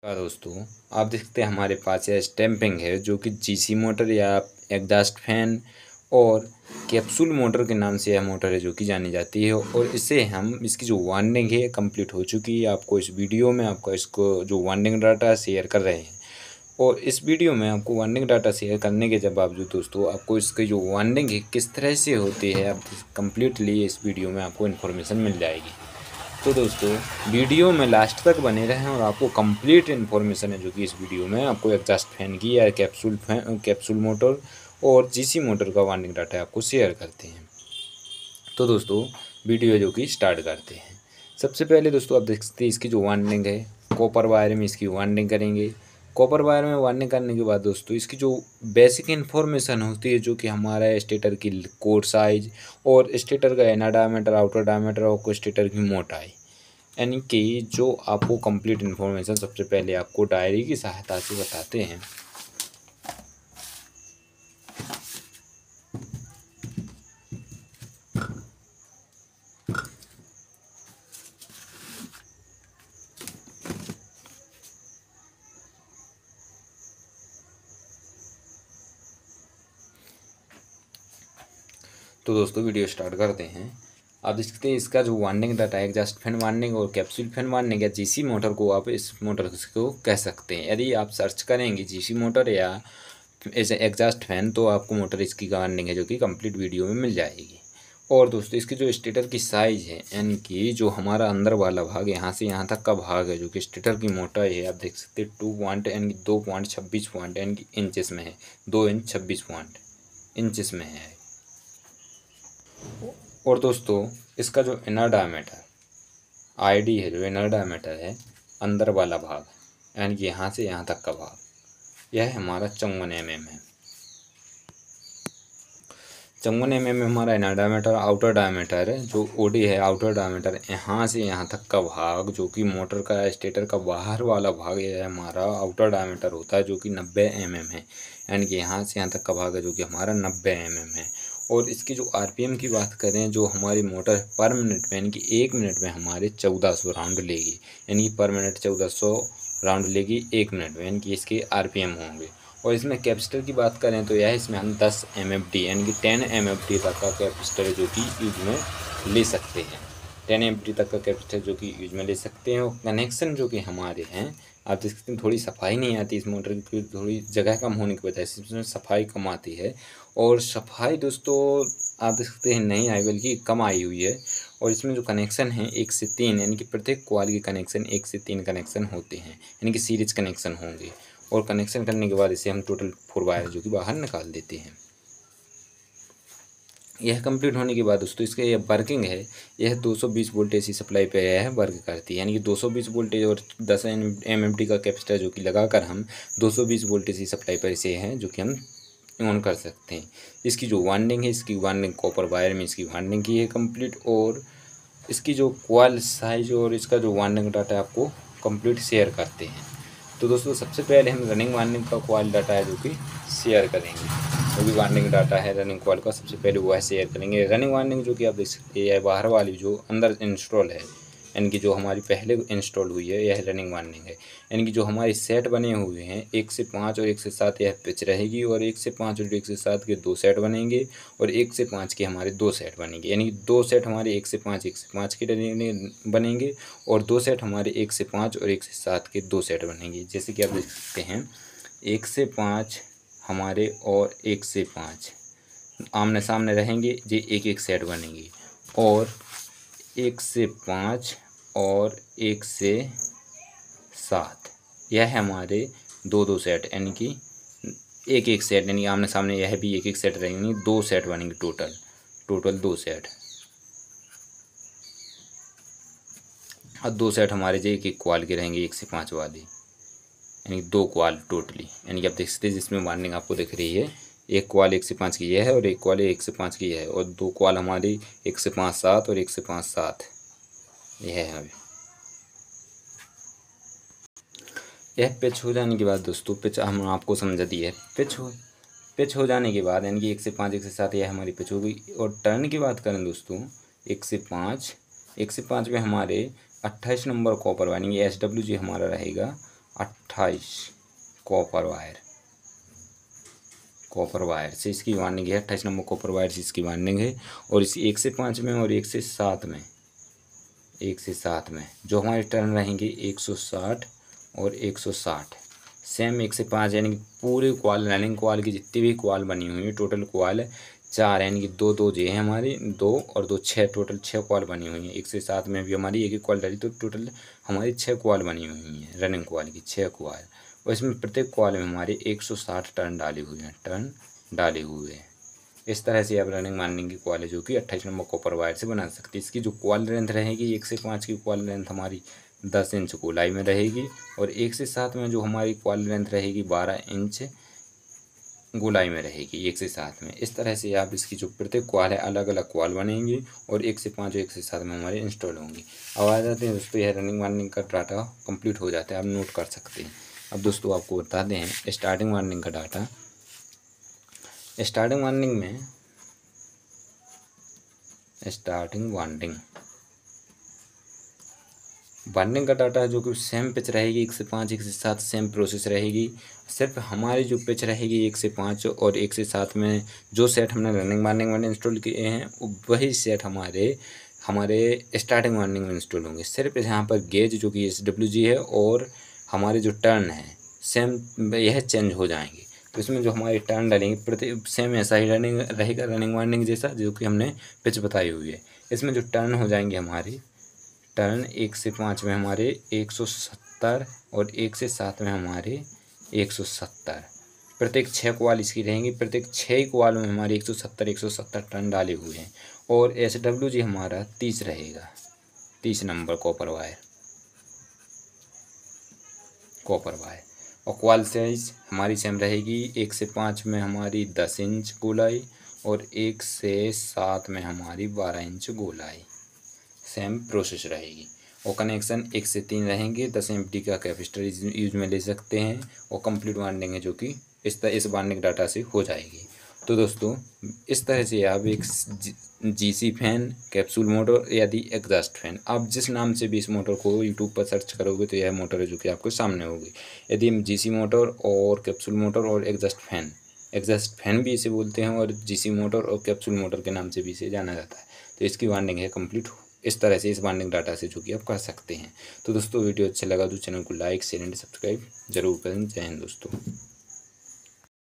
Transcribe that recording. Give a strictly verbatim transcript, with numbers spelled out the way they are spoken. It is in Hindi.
हाँ दोस्तों, आप देख सकते हैं हमारे पास यह स्टैंपिंग है जो कि जीसी मोटर या एग्जॉस्ट फैन और कैप्सूल मोटर के नाम से यह मोटर है जो कि जानी जाती है। और इसे हम इसकी जो वार्निंग है कंप्लीट हो चुकी है। आपको इस वीडियो में आपको इसको जो वार्निंग डाटा शेयर कर रहे हैं और इस वीडियो में आपको वार्निंग डाटा शेयर करने के बावजूद दोस्तों आपको इसकी जो वार्निंग है किस तरह से होती है आप कम्प्लीटली इस वीडियो में आपको इन्फॉर्मेशन मिल जाएगी। तो दोस्तों वीडियो में लास्ट तक बने रहें और आपको कंप्लीट इन्फॉर्मेशन है जो कि इस वीडियो में आपको एग्जॉस्ट फैन की या कैप्सूल फैन कैप्सूल मोटर और जीसी मोटर का वार्निंग डाटा आपको शेयर करते हैं। तो दोस्तों वीडियो जो कि स्टार्ट करते हैं। सबसे पहले दोस्तों आप देख सकते हैं इसकी जो वार्निंग है कॉपर वायर में इसकी वार्निंग करेंगे। कॉपर वायर में वार्निंग करने के बाद दोस्तों इसकी जो बेसिक इन्फॉर्मेशन होती है जो कि हमारा स्टेटर की कोर साइज और स्टेटर का इनर डायमीटर आउटर डायमीटर और स्टेटर की मोटाई, यानी कि जो आपको कंप्लीट इन्फॉर्मेशन सबसे पहले आपको डायरी की सहायता से बताते हैं। तो दोस्तों वीडियो स्टार्ट करते हैं। आप देख सकते हैं इसका जो वार्निंग डाटा है एग्जॉस्ट फैन वार्निंग और कैप्सूल फैन वार्निंग या जीसी मोटर को आप इस मोटर को कह सकते हैं। यदि आप सर्च करेंगे जीसी मोटर या ऐसे एग्जॉस्ट फैन तो आपको मोटर इसकी वार्निंग है जो कि कंप्लीट वीडियो में मिल जाएगी। और दोस्तों इसकी जो स्टेटर की साइज़ है यानी कि जो हमारा अंदर वाला भाग यहाँ से यहाँ तक का भाग है जो कि स्टेटर की मोटाई है आप देख सकते हैं टू पॉइंट यानी कि दो पॉइंट छब्बीस पॉइंट यानी कि इंचेस में है, दो इंच छब्बीस पॉइंट इंचेस में है। और दोस्तों इसका जो इनर डायमीटर आईडी है, जो इनर डायमीटर है अंदर वाला भाग यानी कि यहाँ से यहाँ तक का भाग, यह हमारा चौवन एम एम है। चौवन एम एम में हमारा इनर डायमीटर। आउटर डायमीटर जो ओडी है आउटर डायमीटर यहाँ से यहाँ तक का भाग जो कि मोटर का स्टेटर का बाहर वाला भाग यह हमारा आउटर डायमीटर होता है जो कि नब्बे एम एम है, यानी कि यहाँ से यहाँ तक का भाग है जो कि हमारा नब्बे एम एम है। और इसकी जो आरपीएम की बात करें जो हमारी मोटर पर मिनट में यानी कि एक मिनट में हमारे चौदह सौ राउंड लेगी, यानी कि पर मिनट चौदह सौ राउंड लेगी एक मिनट में, यानी कि इसके आरपीएम होंगे। और इसमें कैपेसिटर की बात करें तो यह इसमें हम दस एम एफ डी यानी कि टेन एम एफ डी तक का कैपेसिटर जो कि यूज में ले सकते हैं। टेन एम एफ डी तक का कैपेसिटर जो कि यूज में ले सकते हैं। और कनेक्शन जो कि हमारे हैं आप देख सकते हैं थोड़ी सफाई नहीं आती इस मोटर की, थोड़ी जगह कम होने की वजह से इसमें सफाई कम आती है। और सफाई दोस्तों आप देख सकते हैं नहीं आई बल्कि कम आई हुई है। और इसमें जो कनेक्शन है एक से तीन यानी कि प्रत्येक कॉइल के कनेक्शन एक से तीन कनेक्शन होते हैं, यानी कि सीरीज कनेक्शन होंगे। और कनेक्शन करने के बाद इसे हम टोटल फोर वायर जो कि बाहर निकाल देते हैं। यह कंप्लीट होने के बाद दोस्तों इसका यह वर्किंग है, यह दो सौ बीस वोल्ट एसी सप्लाई पे यह वर्क करती है, यानी कि दो सौ बीस वोल्टेज और दस एम एम डी का कैपेसिटर जो कि लगाकर हम दो सौ बीस वोल्ट एसी सप्लाई पर इसे हैं जो कि हम ऑन कर सकते हैं। इसकी जो वार्निंग है इसकी वार्निंग कॉपर वायर में इसकी वार्निंग की है कंप्लीट। और इसकी जो कॉइल साइज और इसका जो वार्निंग डाटा आपको कंप्लीट शेयर करते हैं। तो दोस्तों सबसे पहले हम रनिंग वार्निंग का कॉइल डाटा है जो कि शेयर करेंगे, जो भी वार्निंग डाटा है रनिंग कॉइल का सबसे पहले वो है शेयर करेंगे। रनिंग वार्निंग जो कि आप देख सकते हैं बाहर वाली जो अंदर इंस्टॉल है यानी कि जो हमारी पहले इंस्टॉल हुई है यह रनिंग वार्निंग है, यानी कि जो हमारे सेट बने हुए हैं एक से पाँच और एक से सात यह पिच रहेगी। और एक से पाँच और एक से सात के दो सेट बनेंगे और एक से पाँच के हमारे दो सेट बनेंगे, यानी कि दो सेट हमारे एक से पाँच एक से पाँच के बनेंगे और दो सेट हमारे एक से पाँच और एक से सात के दो सेट बनेंगे। जैसे कि आप देख सकते हैं एक से पाँच हमारे और एक से पाँच आमने सामने रहेंगे, ये एक एक सेट बनेंगे। और एक से पाँच और एक से सात यह हमारे दो दो सेट यानी कि एक एक सेट यानी आमने सामने यह भी एक एक सेट रहेंगे, दो सेट बनेंगे टोटल टोटल दो सेट। और दो सेट हमारे जो एक एक क्वाल के रहेंगे एक से पाँच वाले, यानी दो क्वाल टोटली, यानी कि आप देख सकते हैं जिसमें वार्निंग आपको दिख रही है एक क्वाल एक से पाँच की यह है और एक क्वाल एक से पाँच की यह है। और दो क्वाल हमारी एक से पाँच सात और एक से पाँच सात यह है। अभी यह पिच हो जाने के बाद दोस्तों पिच हम आपको समझा दी है। पिच हो पिच हो जाने के बाद यानी कि एक से पाँच एक से सात यह हमारी पिच हो गई। और टर्न की बात करें दोस्तों एक से पाँच एक से पाँच में हमारे अट्ठाईस नंबर कॉपर यानी कि एस डब्ल्यू जी हमारा रहेगा अट्ठाईस कॉपर वायर कॉपर वायर से इसकी वार्निंग है। अट्ठाईस नंबर कॉपर वायर से इसकी वार्निंग है। और इस एक से पाँच में और एक से सात में एक से सात में जो हमारे टर्न रहेंगे एक सौ साठ और एक सौ साठ सेम एक से पाँच, यानी कि पूरे क्वाल रनिंग क्वाल की जितनी भी क्वाल बनी हुई है, टोटल क्वाल चार, यानी कि दो दो जे हैं हमारी, दो और दो छः, टोटल छः क्वाल बनी हुई हैं। एक से सात में भी हमारी एक एक क्वाल डाली, तो टोटल हमारी छः क्वाल बनी हुई हैं रनिंग क्वाल की, छः क्वाल। और इसमें प्रत्येक क्वाल में हमारे एक सौ साठ टर्न डाले हुए हैं, टर्न डाले हुए हैं। इस तरह से आप रनिंग वार्निंग की क्वाल है जो कि अट्ठाईस नंबर कॉपर वायर से बना सकते हैं। इसकी जो क्वाल लेंथ रहेगी, एक से पाँच की क्वाल लेंथ हमारी दस इंच गोलाई में रहेगी, और एक से सात में जो हमारी क्वाल लेंथ रहेगी बारह इंच गोलाई में रहेगी, एक से सात में। इस तरह से आप इसकी जो प्रत्येक क्वाल है अलग अलग क्वाल बनेंगी, और एक से पाँच और एक से सात में हमारे इंस्टॉल होंगी। अब आ जाते हैं दोस्तों, यह रनिंग वार्निंग का डाटा कंप्लीट हो जाता है, आप नोट कर सकते हैं। अब दोस्तों आपको बता दें स्टार्टिंग वार्निंग का डाटा। स्टार्टिंग वार्निंग में स्टार्टिंग वार्निंग वार्निंग का डाटा है जो कि सेम पिच रहेगी, एक से पाँच एक से सात सेम प्रोसेस रहेगी। सिर्फ हमारी जो पिच रहेगी एक से पाँच और एक से सात में जो सेट हमने रनिंग वार्निंग में इंस्टॉल किए हैं, वही सेट हमारे हमारे स्टार्टिंग वार्निंग में इंस्टॉल होंगे। सिर्फ यहाँ पर गेज जो कि एस डब्ल्यू जी है और हमारे जो टर्न है सेम यह चेंज हो जाएंगे। तो इसमें जो हमारी टर्न डालेंगे प्रति सेम ऐसा ही रनिंग रहेगा, रनिंग वार्निंग जैसा जो कि हमने पिच बताई हुई है। इसमें जो टर्न हो जाएंगे हमारी टर्न एक से पाँच में हमारे एक सौ सत्तर और एक से सात में हमारे एक सौ सत्तर, प्रत्येक छः क्वाल इसकी रहेंगी। प्रत्येक छः क्वाल में हमारे एक सौ सत्तर एक सौ सत्तर टर्न डाले हुए हैं। और एस डब्ल्यू जी हमारा तीस रहेगा, तीस number copper wire copper wire और क्वाल साइज हमारी सेम रहेगी। एक से पाँच में हमारी दस इंच गोलाई और एक से सात में हमारी बारह इंच गोलाई, सेम प्रोसेस रहेगी। और कनेक्शन एक से तीन रहेंगे। दस एम डी का कैपेसिटर यूज में ले सकते हैं, और कंप्लीट वार्निंग है जो कि इस तरह इस वार्निंग डाटा से हो जाएगी। तो दोस्तों इस तरह से आप एक जीसी फैन, कैप्सूल मोटर यदि एग्जॉस्ट फैन, आप जिस नाम से भी इस मोटर को यूट्यूब पर सर्च करोगे तो यह मोटर है जो कि आपके सामने होगी। यदि हम जीसी मोटर और कैप्सूल मोटर और एग्जॉस्ट फैन, एग्जॉस्ट फैन भी इसे बोलते हैं और जीसी मोटर और कैप्सूल मोटर के नाम से भी इसे जाना जाता है, तो इसकी वार्निंग है कंप्लीट इस तरह से इस वार्निंग डाटा से जो कि आप कर सकते हैं। तो दोस्तों वीडियो अच्छा लगा तो चैनल को लाइक शेयर एंड सब्सक्राइब जरूर करें। जय हिंद दोस्तों।